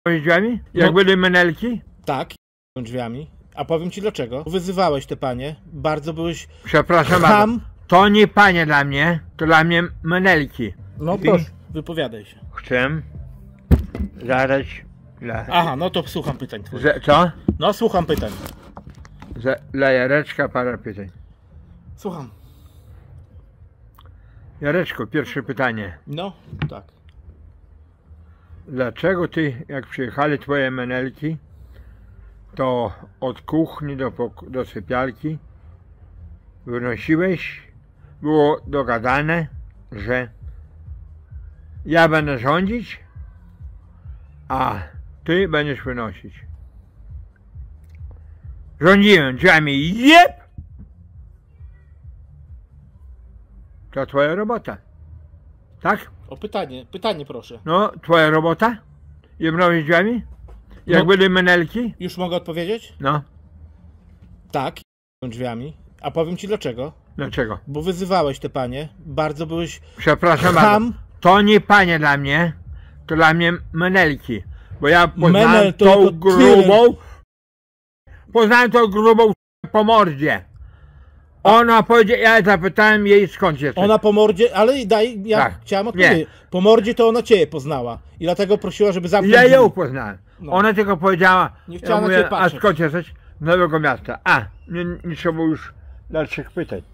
drzwiami? Jak były menelki? Tak, drzwiami. A powiem ci dlaczego. Wyzywałeś te panie, bardzo byłeś... Przepraszam bardzo. To nie panie dla mnie, to dla mnie menelki. No proszę, wypowiadaj się. Chcę zadać dla... Aha, no to słucham pytań twoich. Co? No słucham pytań. Dla Jareczka parę pytań. Słucham. Jareczko, pierwsze pytanie. No, tak. Dlaczego ty, jak przyjechali twoje menelki, to od kuchni do sypialki wynosiłeś, było dogadane, że ja będę rządzić, a ty będziesz wynosić. Rządziłem drzwiami, jep! To twoja robota, tak? O pytanie proszę. No, twoja robota? Jebnąłeś drzwiami? Jak były menelki? Już mogę odpowiedzieć? No. Tak, drzwiami. A powiem ci dlaczego. Dlaczego? Bo wyzywałeś te panie, bardzo byłeś... Przepraszam bardzo. To nie panie dla mnie, to dla mnie menelki. Bo ja poznałem tą grubą, po mordzie. Ona powiedziała, ja zapytałem jej skąd jesteś. Ona po mordzie, ale ja tak. Chciałem odpowiedzieć. Nie. Po mordzie to ona ciebie poznała i dlatego prosiła, żeby zamknąć. Ja ją poznałem. No. Ona tylko powiedziała, nie chciała na ciebie patrzeć. A skąd jesteś? Z Nowego Miasta. Nie trzeba już dalszych pytań.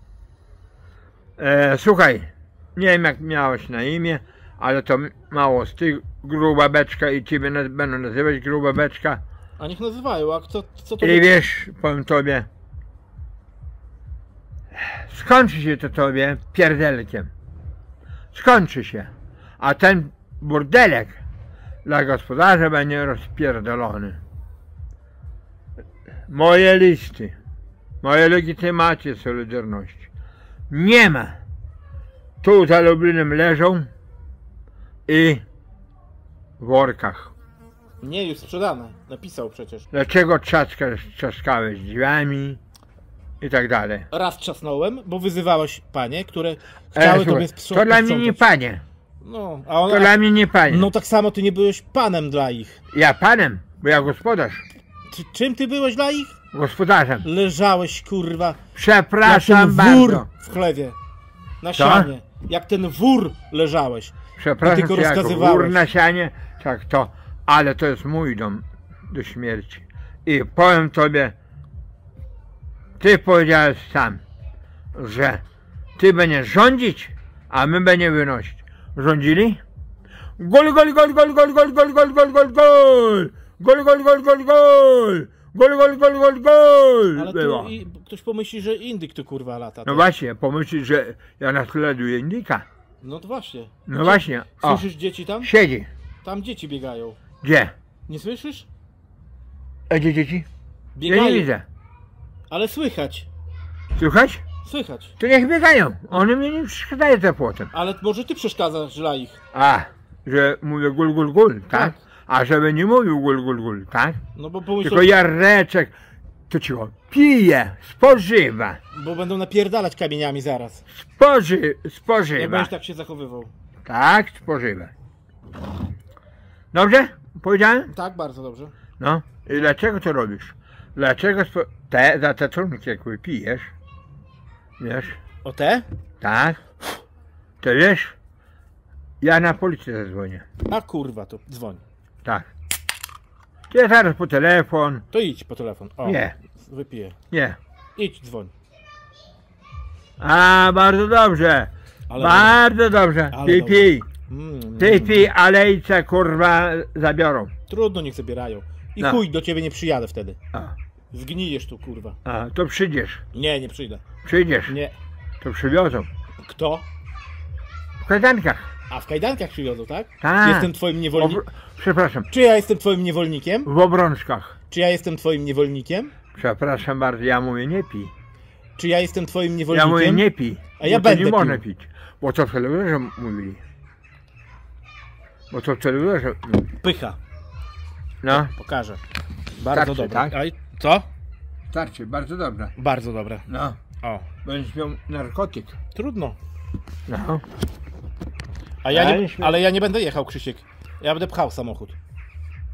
Słuchaj, nie wiem jak miałeś na imię, ale to mało z tych, gruba beczka i ciebie będą nazywać gruba beczka. A niech nazywają, a co to... I wiesz, powiem tobie, skończy się to tobie pierdelkiem. Skończy się. A ten burdelek dla gospodarza będzie rozpierdolony. Moje listy, moje legitymacje Solidarności nie ma. Tu za Lublinem leżą i w workach. Nie, już sprzedane. Napisał przecież. Dlaczego trzaskałeś drzwiami i tak dalej? Raz trzasnąłem, bo wyzywałeś panie, które chciały tobie sprzątać. To dla mnie nie panie. No, a ona... To dla mnie nie panie. No tak samo ty nie byłeś panem dla ich. Ja panem, bo ja gospodarz. Czym ty byłeś dla ich? Gospodarzem. Leżałeś, kurwa. Przepraszam jak ten wór bardzo. w chlewie. Na sianie. Jak ten wór leżałeś. Przepraszam cię, jak wór na sianie, tak to, ale to jest mój dom do śmierci. I powiem tobie, ty powiedziałeś sam, że ty będziesz rządzić, a my będziemy wynosić. Rządzili? Gol, gol, gol, gol, gol, gol, gol, gol, gol, gol, gol! Gol, gol, gol, gol, gol! Gol, gol, gol, gol, gol! Ale tu ktoś pomyśli, że indyk tu kurwa lata. No właśnie, pomyśli, że ja naśladuję indyka. No to właśnie. No właśnie. Słyszysz dzieci tam? Siedzi. Tam dzieci biegają. Gdzie? Nie słyszysz? A gdzie dzieci? Biegają. Ja nie widzę. Ale słychać. Słychać? Słychać. To niech biegają. One mnie nie przeszkadzają za płotem. Ale może ty przeszkadzasz dla ich. Że mówię gul, gul, gul, tak? A żeby nie mówił gul, gul, gul, tak? No bo pomyślą... Tylko Jareczek, to cicho, pije, spożywa. Bo będą napierdalać kamieniami zaraz. Spożywa. Jak będziesz tak się zachowywał. Tak, spożywa. Dobrze? Powiedziałem? Tak, bardzo dobrze. No. I dlaczego to robisz? Dlaczego za te trunki jak wypijesz, wiesz? O te? Tak. To wiesz, ja na policję zadzwonię. A kurwa, to dzwoń. Tak. Ja zaraz po telefon. To idź po telefon. O, nie. Wypiję. Nie. Idź, dzwoń. Bardzo dobrze. Ale bardzo dobrze. Ty pij. Ty pij, alejce kurwa zabiorą. Trudno, niech zabierają. I chuj, do ciebie nie przyjadę wtedy. Zgnijesz tu, kurwa. To przyjdziesz. Nie przyjdę. Przyjdziesz? Nie. To przywiozą. Kto? W kajdankach. A w kajdankach przywiozą, tak? Tak. Jestem twoim niewolnikiem. Przepraszam. Czy ja jestem twoim niewolnikiem? W obrączkach. Czy ja jestem twoim niewolnikiem? Przepraszam bardzo, ja mówię nie pij. Czy ja jestem twoim niewolnikiem? Ja mówię nie pij. A ja będę nie można pił. pić. Bo to w telewizorze mówili. Bo to w telewizorze mówili. Pycha. No. Pokażę. Bardzo dobre. Tak? Co? Starczy, bardzo dobre. Bardzo dobre. No. O. Będziesz miał narkotyk. Trudno. No. Ale ja nie będę jechał, Krzysiek. Ja będę pchał samochód.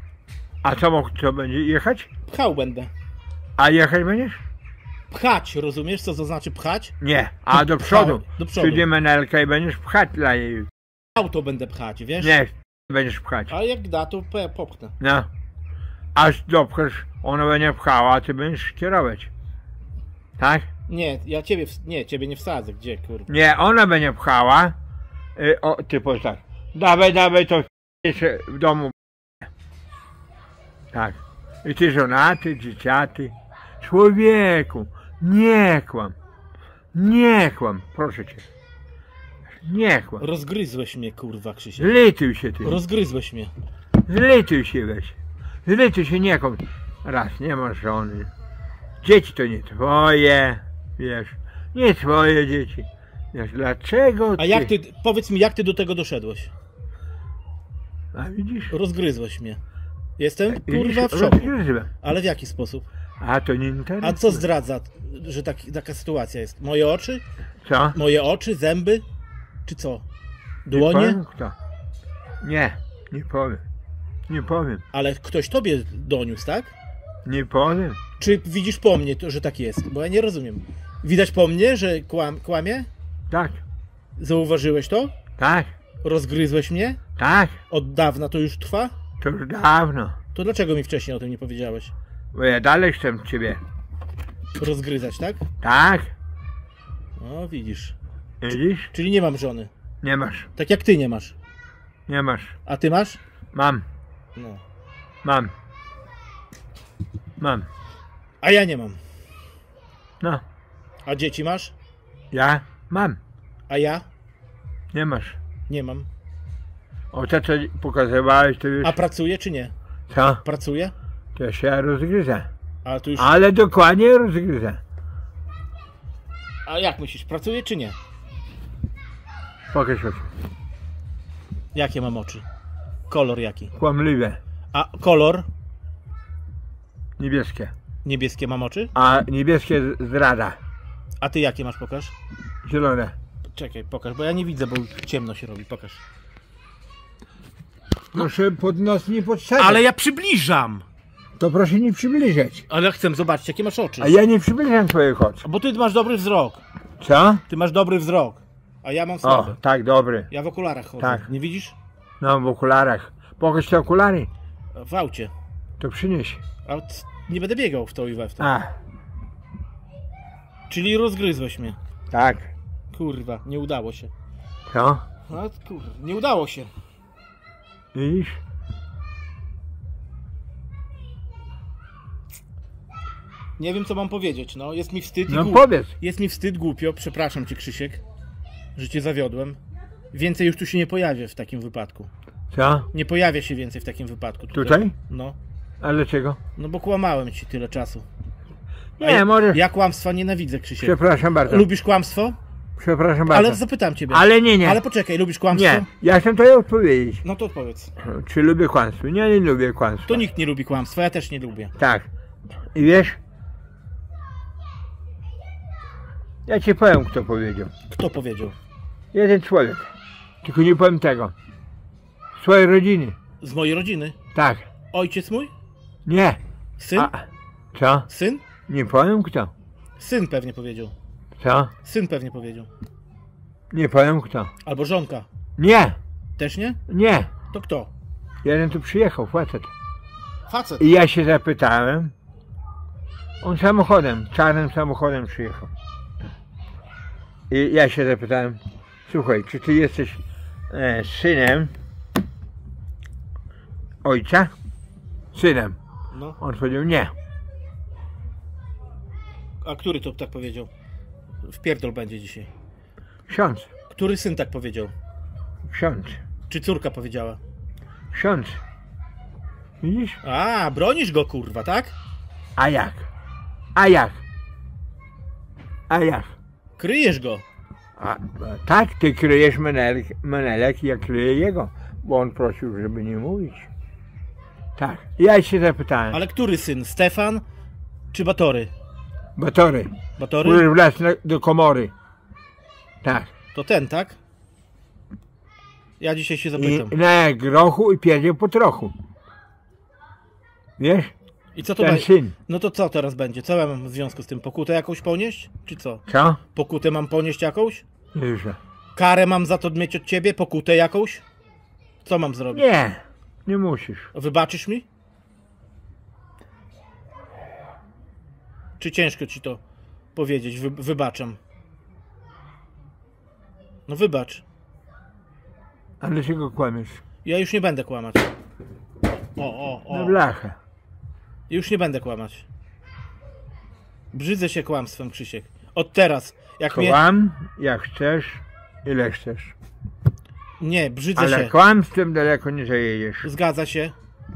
A co będzie? Jechać? Pchał będę. A jechać będziesz? Pchać, rozumiesz co to znaczy pchać? Nie, a do przodu. Do przodu. Przyjdzie menelka i będziesz pchać dla jej. Auto będę pchać, wiesz? Nie, będziesz pchać. Ale jak da, to popchnę. No. Aż dopchesz, ona będzie pchała, a ty będziesz kierować. Tak? Nie, ciebie nie wsadzę, gdzie kurwa? Nie, ona będzie pchała. Ty powiedz tak. Dawaj, to jeszcze w domu. Tak. I ty żonaty, dzieciaty. Człowieku, nie kłam. Nie kłam, proszę cię. Nie kłam. Rozgryzłeś mnie, kurwa, Krzysiek. Zlituj się ty. Rozgryzłeś mnie. Zlituj się weź. Zlituj się, nie kłam. Raz, nie masz żony. Dzieci to nie twoje, wiesz. Nie twoje dzieci. Wiesz, dlaczego ty... A jak ty, powiedz mi, jak ty do tego doszedłeś? A widzisz? Rozgryzłeś mnie. Jestem, Widzisz? kurwa, w szoku. Rozgryzłem. Ale w jaki sposób? A to nie interesuje. A co zdradza, że taka sytuacja jest? Moje oczy? Co? Moje oczy, zęby? Czy co? Nie Dłonie? powiem kto. Nie powiem. Nie powiem. Ale ktoś tobie doniósł, tak? Nie powiem. Czy widzisz po mnie, że tak jest? Bo ja nie rozumiem. Widać po mnie, że kłamie? Tak, Zauważyłeś to? tak, Rozgryzłeś mnie? tak. Od dawna to już trwa? To już dawno. To dlaczego mi wcześniej o tym nie powiedziałeś? Bo ja dalej chcę ciebie. Rozgryzać, tak? Tak? O, widzisz. Widzisz? Czyli nie mam żony. Nie masz. Tak jak ty nie masz. Nie masz. A ty masz? Mam. No. Mam. Mam. A ja nie mam. No. A dzieci masz? Ja mam. A ja? Nie masz. Nie mam. O to co pokazywałeś to już. A pracuję czy nie? Co? Pracuję? To się rozgryzę. A tu już... Ale dokładnie rozgryzę. A jak myślisz, pracuję czy nie? Pokaż oczy. Jakie mam oczy? Kolor jaki? Kłamliwe. A kolor? Niebieskie. Niebieskie mam oczy? A niebieskie zdrada. A ty jakie masz, pokaż? Zielone. Czekaj, pokaż, bo ja nie widzę, bo ciemno się robi, pokaż. Proszę pod nos nie podsadzić. Ale ja przybliżam! To proszę nie przybliżać. Ale chcę zobaczyć, jakie masz oczy. A ja nie przybliżam twoich oczu. Bo ty masz dobry wzrok. Co? Ty masz dobry wzrok. A ja mam O, słaby. tak, dobry. Ja w okularach chodzę. Tak. Nie widzisz? No, w okularach. Pokaż te okulary. W aucie. To przynieś. A nie będę biegał w to i we w to. A, Czyli rozgryzłeś mnie. tak. Kurwa, nie udało się. Co? No kurwa, nie udało się. Widzisz? Nie wiem, co mam powiedzieć, no. Jest mi wstyd i No głupio. powiedz. Jest mi wstyd, głupio. Przepraszam cię, Krzysiek, że cię zawiodłem. Więcej już tu się nie pojawię w takim wypadku. Co? Nie pojawię się więcej w takim wypadku. Tutaj? No. Ale czego? No bo kłamałem ci tyle czasu. Nie, może... Ja kłamstwa nienawidzę, Krzysiek. Przepraszam bardzo. Lubisz kłamstwo? Przepraszam bardzo. Ale zapytam ciebie. Ale nie. Ale poczekaj, lubisz kłamstwo? Nie, ja chcę to odpowiedzieć. No to odpowiedz. Czy lubię kłamstwo? Nie lubię kłamstwa. To nikt nie lubi kłamstwa, ja też nie lubię. Tak. I wiesz? Ja ci powiem, kto powiedział. Kto powiedział? Jeden człowiek. Tylko nie powiem tego. Swojej rodziny. Z mojej rodziny. Tak. Ojciec mój? Nie. Syn? A, co? Syn? Nie powiem kto. Syn pewnie powiedział. Co? Syn pewnie powiedział. Nie powiem kto. Albo żonka. Nie. Też nie? Nie. To kto? Jeden tu przyjechał, facet. Facet. I ja się zapytałem. On samochodem, czarnym samochodem przyjechał. I ja się zapytałem, słuchaj, czy ty jesteś synem ojca? Synem. No. On powiedział nie. A który to tak powiedział? Wpierdol będzie dzisiaj. Ksiądz. Który syn tak powiedział? Ksiądz. Czy córka powiedziała? Ksiądz. Widzisz? A, bronisz go, kurwa, tak? A jak? A jak? A jak? Kryjesz go. Tak, ty kryjesz Menelek, ja kryję jego, bo on prosił, żeby nie mówić. Tak, ja się zapytałem. Ale który syn? Stefan czy Batory? Batory, Batory? który wlazł do komory. Tak. To ten, tak? Ja dzisiaj się zapytam. I na grochu i pierdział po trochu. Wiesz? I co to Ten będzie? syn. No to co teraz będzie? Co ja mam w związku z tym? Pokutę jakąś ponieść? Czy co? Co? Pokutę mam ponieść jakąś? Już. Karę mam za to mieć od ciebie? Pokutę jakąś? Co mam zrobić? Nie, nie musisz. Wybaczysz mi? Czy ciężko ci to powiedzieć? Wybaczam. No wybacz. A dlaczego kłamiesz? Ja już nie będę kłamać. Na blachę. Już nie będę kłamać. Brzydzę się kłamstwem, Krzysiek. Od teraz. Jak mnie... Kłam, jak chcesz, ile chcesz. Nie, brzydzę Ale się. kłamstwem daleko nie zajedziesz. Zgadza się.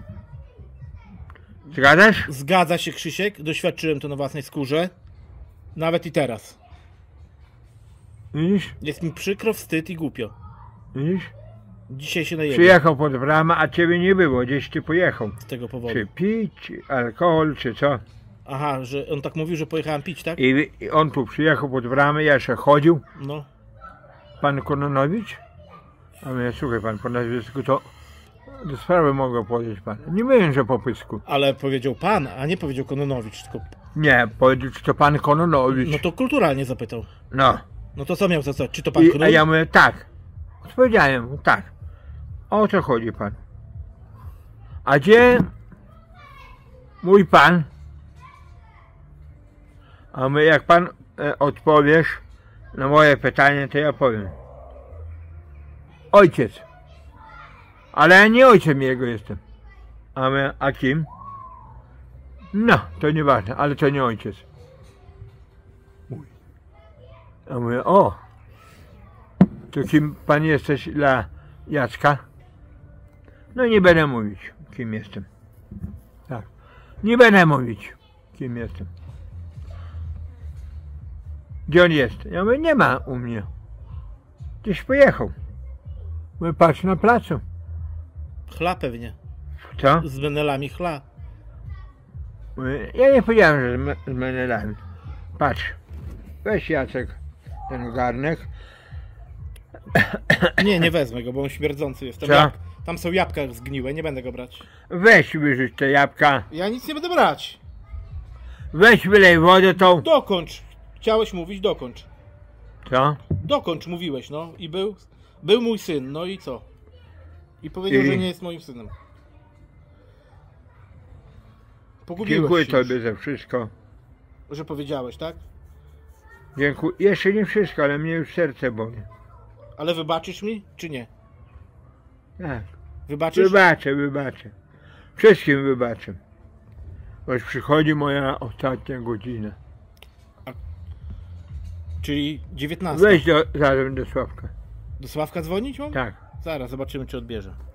Zgadzasz? Zgadza się, Krzysiek. Doświadczyłem to na własnej skórze. Nawet i teraz. Widzisz? Jest mi przykro, wstyd i głupio. Widzisz? Dzisiaj się najedę Przyjechał pod bramę, a ciebie nie było. Gdzieś ty pojechał. z tego powodu. Czy pić, alkohol, czy co. Aha, że on tak mówił, że pojechałem pić, tak? I on tu przyjechał pod bramę, ja jeszcze chodził. No. Pan Kononowicz? A mnie, słuchaj pan, po nazwisku to do sprawy mogę powiedzieć pan. Nie mówię, że po pysku. Ale powiedział pan, a nie powiedział Kononowicz, tylko... Nie, powiedział, czy to pan Kononowicz. No to kulturalnie zapytał. No. No to co miał za co? Czy to pan A Król? ja mówię, tak. Odpowiedziałem, tak. O co chodzi pan? A gdzie mój pan? A my, jak pan odpowiesz na moje pytanie, to ja powiem. Ojciec. Ale ja nie ojcem jego jestem. A my, a kim? No, to nieważne, ale to nie ojciec. A mówię, o, to kim pan jesteś dla Jacka? No nie będę mówić, kim jestem. Tak, nie będę mówić, kim jestem. Gdzie on jest? Ja mówię, nie ma u mnie. Gdzieś pojechał. Mówię, patrz na placu. Chla pewnie. Co? Z menelami chla. Mówię, ja nie powiedziałem, że z menelami. Patrz, weź Jacek ten garnek. Nie wezmę go, bo on śmierdzący jest. Co? Tam są jabłka zgniłe, nie będę go brać. Weź wyrzuć te jabłka. Ja nic nie będę brać. Weź wylej wodę tą. Dokończ. Chciałeś mówić, dokończ. Co? Dokończ, mówiłeś, no. I był mój syn, no i co? I powiedział, że nie jest moim synem. Pogubiłeś Dziękuję się już, tobie za wszystko. że powiedziałeś, tak? Dziękuję. Jeszcze nie wszystko, ale mnie już serce boli. Ale wybaczysz mi, czy nie? Tak. Wybaczysz? Wybaczę. Wszystkim wybaczę. Bo już przychodzi moja ostatnia godzina. Czyli 19. Weź zaraz do Sławka. Do Sławka dzwonić mam? Tak. Zaraz, zobaczymy, czy odbierze.